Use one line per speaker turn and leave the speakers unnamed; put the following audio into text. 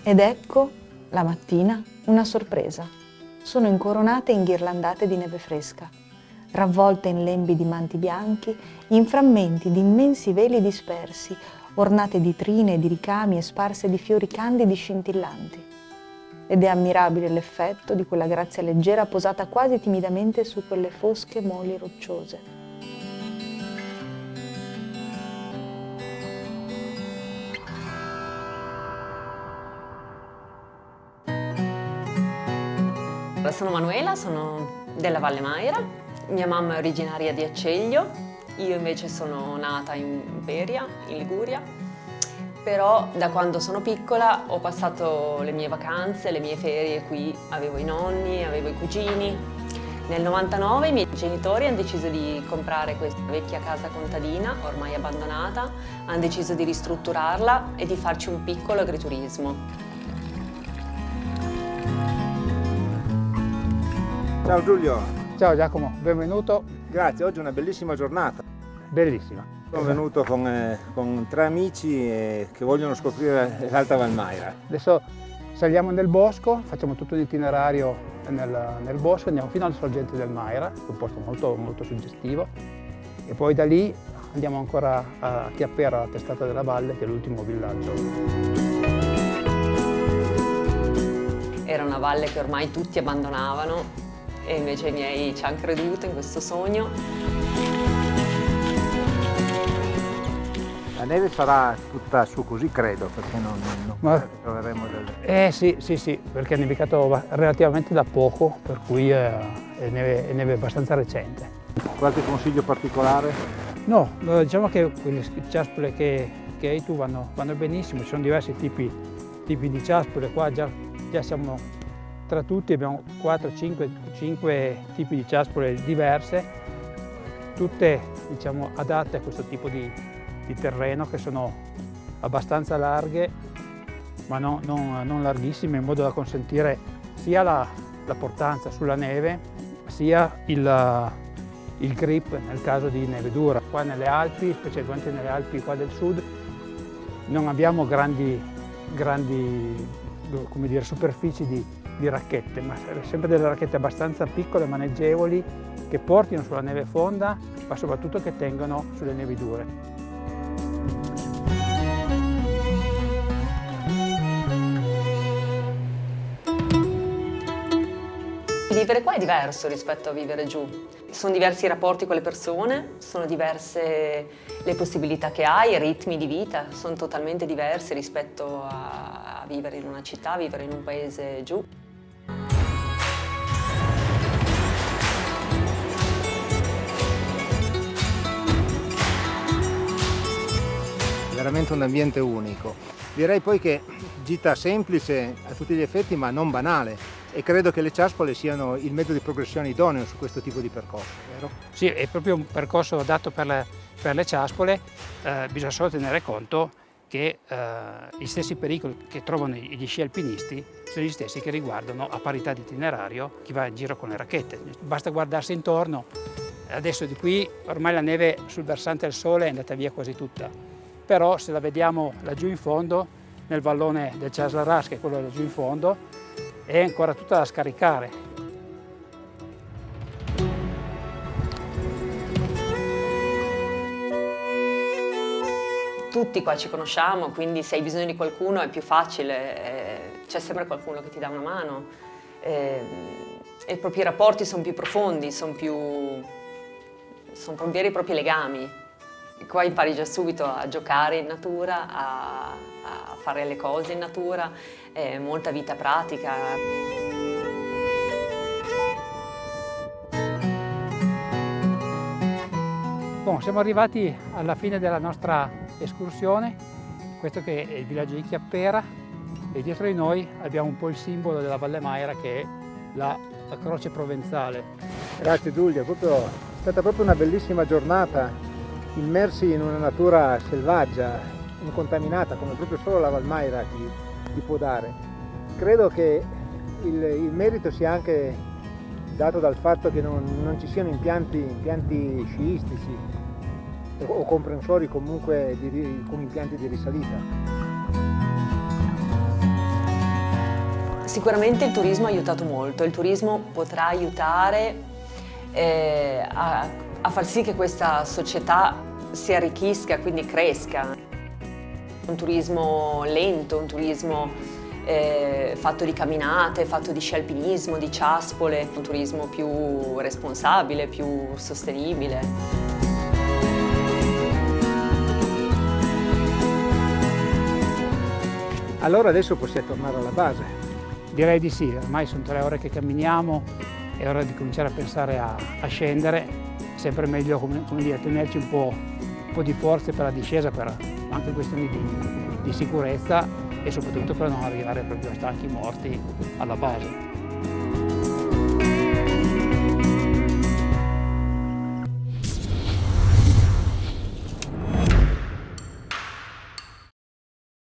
Ed ecco, la mattina, una sorpresa. Sono incoronate e inghirlandate di neve fresca, ravvolte in lembi di manti bianchi, in frammenti di immensi veli dispersi, ornate di trine, di ricami e sparse di fiori candidi scintillanti. Ed è ammirabile l'effetto di quella grazia leggera posata quasi timidamente su quelle fosche moli rocciose.
Sono Manuela, sono della Valle Maira, mia mamma è originaria di Acceglio, io invece sono nata in Imperia, in Liguria, però da quando sono piccola ho passato le mie vacanze, le mie ferie qui, avevo i nonni, avevo i cugini. Nel 99 i miei genitori hanno deciso di comprare questa vecchia casa contadina, ormai abbandonata, hanno deciso di ristrutturarla e di farci un piccolo agriturismo.
Ciao Giulio.
Ciao Giacomo, benvenuto.
Grazie, oggi è una bellissima giornata.
Bellissima.
Sono venuto con 3 amici che vogliono scoprire l'Alta Val Maira.
Adesso saliamo nel bosco, facciamo tutto l'itinerario nel bosco, andiamo fino al sorgente del Maira, un posto molto, molto suggestivo, e poi da lì andiamo ancora a Chiappera, la testata della valle, che è l'ultimo villaggio.
Era una valle che ormai tutti abbandonavano e invece i miei ci hanno creduto in questo sogno.
La neve sarà tutta su così, credo, perché non troveremo delle...
Sì, perché è nevicato relativamente da poco, per cui è neve abbastanza recente.
Qualche consiglio particolare?
No, diciamo che quelle ciaspole che hai tu vanno benissimo, ci sono diversi tipi di ciaspole, qua già siamo tra tutti, abbiamo 4-5 tipi di ciaspole diverse, tutte diciamo adatte a questo tipo di terreno, che sono abbastanza larghe ma non larghissime, in modo da consentire sia la portanza sulla neve sia il grip nel caso di neve dura. Qua nelle Alpi, specialmente nelle Alpi qua del sud, non abbiamo grandi come dire, superfici di racchette, ma sempre delle racchette abbastanza piccole, maneggevoli, che portino sulla neve fonda, ma soprattutto che tengano sulle nevi dure.
Vivere qua è diverso rispetto a vivere giù. Sono diversi i rapporti con le persone, sono diverse le possibilità che hai, i ritmi di vita sono totalmente diversi rispetto a vivere in una città, a vivere in un paese giù.
È veramente un ambiente unico. Direi poi che gita semplice a tutti gli effetti, ma non banale. E credo che le ciaspole siano il mezzo di progressione idoneo su questo tipo di percorso, vero?
Sì, è proprio un percorso adatto per le ciaspole, bisogna solo tenere conto che gli stessi pericoli che trovano gli sci alpinisti sono gli stessi che riguardano, a parità di itinerario, chi va in giro con le racchette. Basta guardarsi intorno, adesso di qui ormai la neve sul versante del sole è andata via quasi tutta, però se la vediamo laggiù in fondo, nel vallone del Chaslarras, che è quello laggiù in fondo, è ancora tutta da scaricare.
Tutti qua ci conosciamo, quindi se hai bisogno di qualcuno è più facile, c'è sempre qualcuno che ti dà una mano. E i propri rapporti sono più profondi, sono veri e propri legami. Qua impari già subito a giocare in natura, a fare le cose in natura, molta vita pratica.
Bon, siamo arrivati alla fine della nostra escursione, questo che è il villaggio di Chiappera, e dietro di noi abbiamo un po' il simbolo della Valle Maira, che è la croce provenzale.
Grazie Giulio, è stata proprio una bellissima giornata, immersi in una natura selvaggia, incontaminata, come proprio solo la Val Maira ti può dare. Credo che il merito sia anche dato dal fatto che non ci siano impianti sciistici o comprensori comunque con impianti di risalita.
Sicuramente il turismo ha aiutato molto, il turismo potrà aiutare a far sì che questa società si arricchisca, quindi cresca. Un turismo lento, un turismo fatto di camminate, fatto di sci alpinismo, di ciaspole, un turismo più responsabile, più sostenibile.
Allora adesso possiamo tornare alla base.
Direi di sì, ormai sono 3 ore che camminiamo, è ora di cominciare a pensare a scendere, sempre meglio come dire, tenerci un po' di forze per la discesa, per anche questioni di sicurezza e soprattutto per non arrivare proprio stanchi morti alla base.